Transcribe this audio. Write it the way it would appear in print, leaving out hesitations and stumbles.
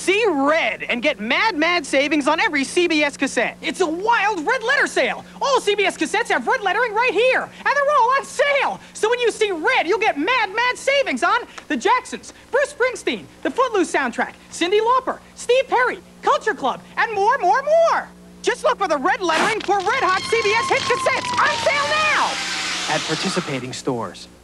See red and get mad savings on every CBS cassette. It's a wild red letter sale. All CBS cassettes have red lettering right here, and they're all on sale. So when you see red, you'll get mad savings on the Jacksons, Bruce Springsteen, the Footloose soundtrack, Cyndi Lauper, Steve Perry, Culture Club, and more. Just look for the red lettering for red hot CBS hit cassettes on sale now at participating stores.